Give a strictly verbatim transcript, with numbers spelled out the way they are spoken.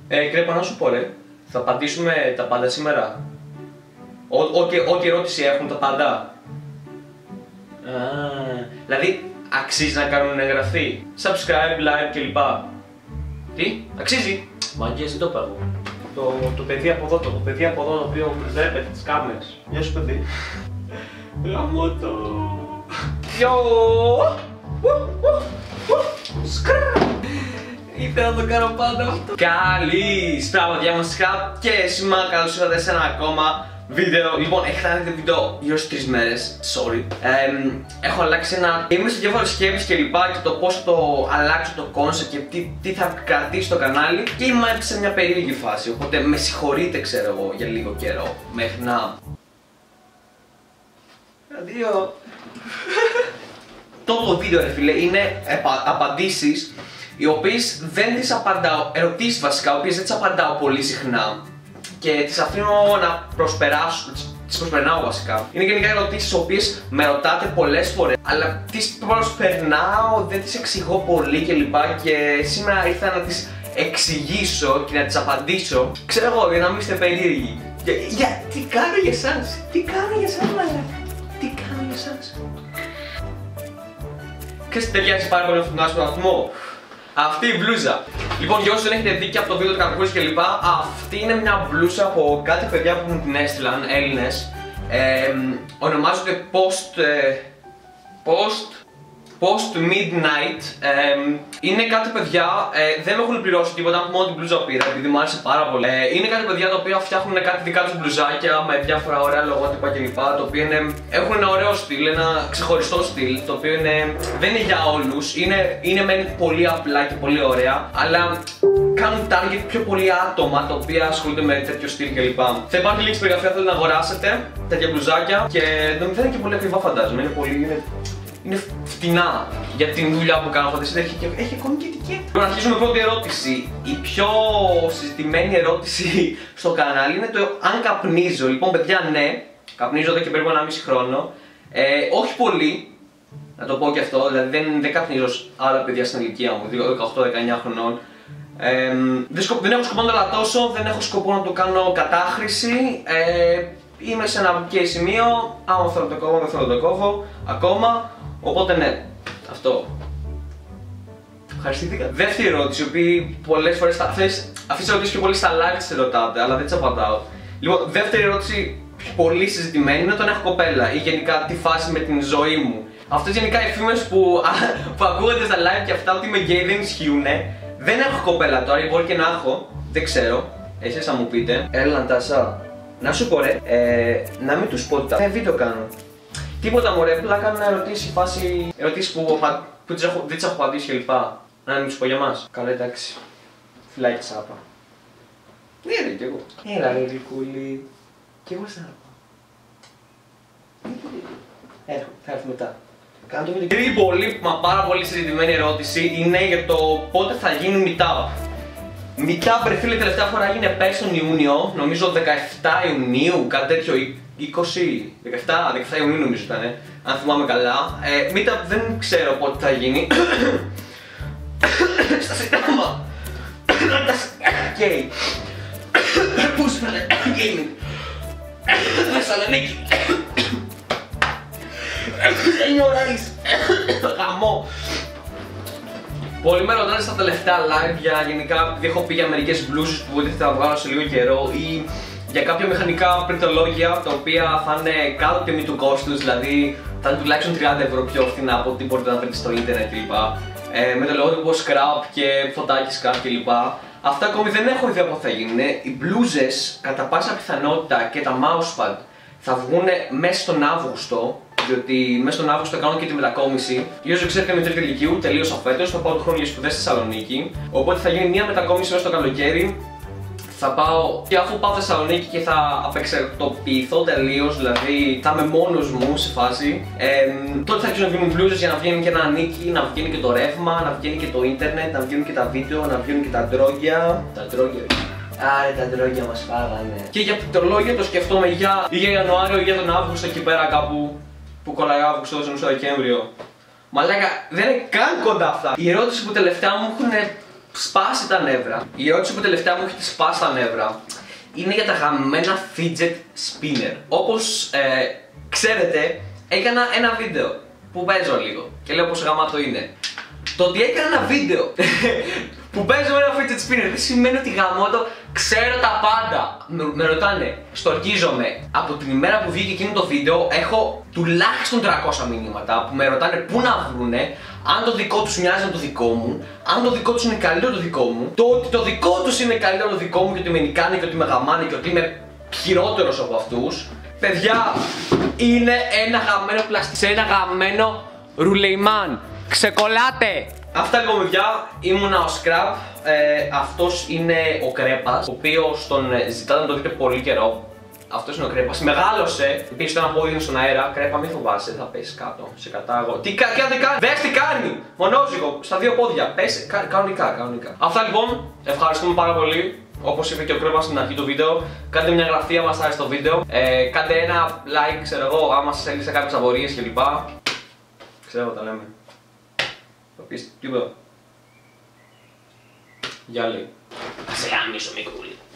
Ε, Κρέπα, να σου πω ρε, θα απαντήσουμε τα πάντα σήμερα. Ό,τι ερώτηση έχουν τα πάντα. Α, δηλαδή, αξίζει να κάνουν εγγραφή, subscribe, like κλπ. Τι, αξίζει. Μαγκές, δεν το είπα εγώ. Το, το παιδί από εδώ, το, το παιδί από εδώ το οποίο βλέπετε τις κάμερες. Γεια σου παιδί. Γαμώ το. Yo! Ήθελα να το κάνω πάντα αυτό. Καλησπέρα παιδιά μας και σήμερα καλώς ήρθατε σε ένα ακόμα βίντεο. Λοιπόν, έχει κάνει το βίντεο γύρω στις τρεις μέρες, sorry. ε, Έχω αλλάξει ένα... Είμαι σε διάφορες σκέψεις και λοιπά και το πώς θα το αλλάξω το concept και τι, τι θα κρατήσει το κανάλι. Και είμαι σε μια περίεργη φάση, οπότε με συγχωρείτε ξέρω εγώ για λίγο καιρό. Μέχρι να... Αντίο. Το βίντεο ρε φίλε είναι απαντήσεις οι οποίες δεν τις απαντάω, ερωτήσεις βασικά, οι οποίες δεν τις απαντάω πολύ συχνά και τις αφήνω να προσπεράσω, τις προσπερνάω βασικά. Είναι γενικά ερωτήσεις οι οποίες με ρωτάτε πολλές φορές, αλλά τις προσπερνάω, δεν τις εξηγώ πολύ κλπ. Και σήμερα ήρθα να τις εξηγήσω και να τις απαντήσω. Ξέρω εγώ, για να μην είστε περίεργοι. Για, για τι κάνω για εσάς, τι κάνω για εσάς μαλάκα, τι κάνω για εσάς. Ξέρετε τι ταιριάζει πάρα πολύ αυτόν τον άσπρο βαθμό? Αυτή η μπλούζα. Λοιπόν, για όσους δεν έχετε δει και από το βίντεο του Κακοκούρης και λοιπά, αυτή είναι μια μπλούζα από κάτι παιδιά που μου την έστειλαν, Έλληνες. Ε, ονομάζονται Post... Ε, post... Post Midnight. Ε, είναι κάτι παιδιά, ε, δεν με έχουν πληρώσει τίποτα, μόνο την μπλούζα πήρα επειδή μου άρεσε πάρα πολύ. Ε, είναι κάτι παιδιά τα οποία φτιάχνουν κάτι δικά τους μπλουζάκια με διάφορα ωραία λογότυπα κλπ. Το οποίο είναι, έχουν ένα ωραίο στυλ, ένα ξεχωριστό στυλ, το οποίο είναι, δεν είναι για όλους, είναι, είναι μεν πολύ απλά και πολύ ωραία, αλλά κάνουν target πιο πολλοί άτομα τα οποία ασχολούνται με τέτοιο στυλ κλπ. Θα υπάρχει λίγη περιγραφή αν θέλετε να αγοράσετε τέτοια μπλουζάκια και δεν είναι και πολύ ακριβά φαντάζομαι, είναι πολύ... Είναι... Είναι φτηνά για την δουλειά που κάνω, φανταστείτε, έχει, έχει ακόμη και ετικέτα. Λοιπόν, αρχίζουμε με πρώτη ερώτηση. Η πιο συζητημένη ερώτηση στο κανάλι είναι το αν καπνίζω. Λοιπόν, παιδιά, ναι, καπνίζω εδώ και περίπου ένα μισή χρόνο. Ε, όχι πολύ, να το πω και αυτό, δηλαδή δεν, δεν καπνίζω άλλα παιδιά στην ηλικία μου, δεκαοκτώ δεκαεννιά χρονών. Ε, δεν, σκοπ, δεν έχω σκοπό να το λατώσω, δεν έχω σκοπό να το κάνω κατάχρηση. Ε, είμαι σε ένα ok σημείο, άμα θέλω να το κόβω, δεν θέλω να το κόβω ακόμα. Οπότε ναι, αυτό. Ευχαριστήθηκα. Δεύτερη ερώτηση, η οποία πολλές φορές αυτές τις ερωτήσεις πιο πολύ στα live τις ρωτάτε, αλλά δεν τις απαντάω. Λοιπόν, δεύτερη ερώτηση πολύ συζητημένη είναι το αν έχω κοπέλα ή γενικά τη φάση με την ζωή μου. Αυτές γενικά οι φήμες που, που ακούγονται στα live και αυτά ότι είμαι gay δεν ισχύουνε. Δεν έχω κοπέλα τώρα, μπορεί και να έχω, δεν ξέρω. Εσείς θα μου πείτε. Έλα Νατάσα, να σου πω ρε, ε, να μην τους πω τα. Τι βίντεο κάνω. Τίποτα μωρέ, απλά κάνω ερωτήσεις, φάση ερωτήσεις που, που τις έχω, δεν τις έχω απαντήσει κλπ. Να μην τους πω για μας. Καλά εντάξει. Φιλάκι τσάπα. Ναι ρε κι εγώ. Έλα ρε γλυκούλη. Κι εγώ σ' αγαπώ. Έρχομαι, θα έρθω μετά. Κάνω το βίντεο. Η πολύ, μα πάρα πολύ συζητημένη ερώτηση είναι για το πότε θα γίνει meetup. Meetup ρε φίλε, τελευταία φορά έγινε πέρσι τον Ιούνιο, νομίζω δεκαεφτά Ιουνίου, κάτι τέτοιο. είκοσι, δεκαεφτά, δεκαεφτά Ιουνίου νομίζω ήταν, αν θυμάμαι καλά. Ε, meetup δεν ξέρω πότε θα γίνει. Στα σύνταγμα. Γκέι. Πού σου φαίνε, gaming. Θεσσαλονίκη. Είναι ωραίς. Γαμώ. Πολλοί με ρωτάνε στα τελευταία live για γενικά, επειδή έχω πει για μερικές μπλούζες που δεν θα βγάλω σε λίγο καιρό ή για κάποια μηχανικά πριτολόγια τα οποία θα είναι κάτω τιμή του κόστους, δηλαδή θα είναι τουλάχιστον τριάντα ευρώ πιο φθηνά από ό,τι μπορείτε να βρείτε στο ίντερνετ κλπ. Ε, με το λογότυπο scrap και φωτάκι scrap κλπ. Αυτά ακόμη δεν έχω ιδέα πότε θα γίνουν. Οι μπλούζες κατά πάσα πιθανότητα και τα mousepad θα βγουν μέσα στον Αύγουστο. Διότι μέσα στον Αύγουστο θα κάνω και τη μετακόμιση. Για όσοι ξέρετε, με τρίτη ηλικίου, τελείωσα φέτος. Θα πάω του χρόνου για σπουδές στη Θεσσαλονίκη. Οπότε θα γίνει μια μετακόμιση μέσα στο καλοκαίρι. Θα πάω και αφού πάω Θεσσαλονίκη και θα απεξαρτοποιηθώ τελείως, δηλαδή θα είμαι μόνος μου σε φάση. Ε, τότε θα αρχίσουν να βγαίνουν μπλούζες για να βγαίνει και ένα νίκη, να βγαίνει και το ρεύμα, να βγαίνει και το ίντερνετ, να βγαίνουν και τα βίντεο, να βγαίνουν και τα ντρόγια. Τα ντρόγια. Άρε τα ντρόγια μας φάγανε. Και για πληκτρολόγια το σκεφτόμαι για, ή για Ιανουάριο ή για τον Αύγουστο εκεί πέρα κάπου. Που κολλάει Αύγουστο, νομίζω Δεκέμβριο. Μαλάκα, δεν είναι καν κοντά αυτά. Η ερώτηση που τελευταία μου έχουν σπάσει τα νεύρα. Η ερώτηση που τελευταία μου έχει σπάσει τα νεύρα είναι για τα γαμμένα fidget spinner. Όπως ε, ξέρετε, έκανα ένα βίντεο που παίζω λίγο και λέω πόσο γαμάτο είναι. Το ότι έκανα ένα βίντεο που παίζω ένα fidget spinner δεν σημαίνει ότι γαμώτο ξέρω τα πάντα. Με, με ρωτάνε, στορκίζομαι. Από την ημέρα που βγήκε εκείνο το βίντεο έχω τουλάχιστον τριακόσια μηνύματα που με ρωτάνε πού να βρούνε, αν το δικό τους μοιάζει με το δικό μου, αν το δικό τους είναι καλύτερο το δικό μου, το ότι το δικό τους είναι καλύτερο το δικό μου και ότι με νικάνε και ότι με γαμάνε και ότι είμαι χειρότερος από αυτούς. Παιδιά, είναι ένα γαμμένο πλαστικό σε ένα γαμμένο ρουλεϊμάν. Ξεκολλάτε! Αυτά λοιπόν, παιδιά, ήμουνα ο Scrap. Ε, αυτός είναι ο Κρέπας, ο οποίος τον ζητάτε να το δείτε πολύ καιρό. Αυτός είναι ο Κρέπας. Μεγάλωσε. Επίσης το ένα πόδι είναι στον αέρα. Κρέπα, μην φοβάσαι, θα πέσει κάτω. Σε κατάγω. Τι κα, τι κάνει! Δες τι κάνει! Μονόζυγο, στα δύο πόδια. Πέσει. Κα, κανονικά, κανονικά. Αυτά λοιπόν. Ευχαριστούμε πάρα πολύ. Όπως είπε και ο Κρέπας στην αρχή του βίντεο, κάντε μια εγγραφή άμα σας άρεσε το βίντεο. Ε, κάντε ένα like, ξέρω εγώ, άμα σας έλυσε κάποιες απορίες κλπ. Ξέρω, τα λέμε. Θα πεις τίποτα. Γεια λέει. Θα σε άμυσο μικρούλι.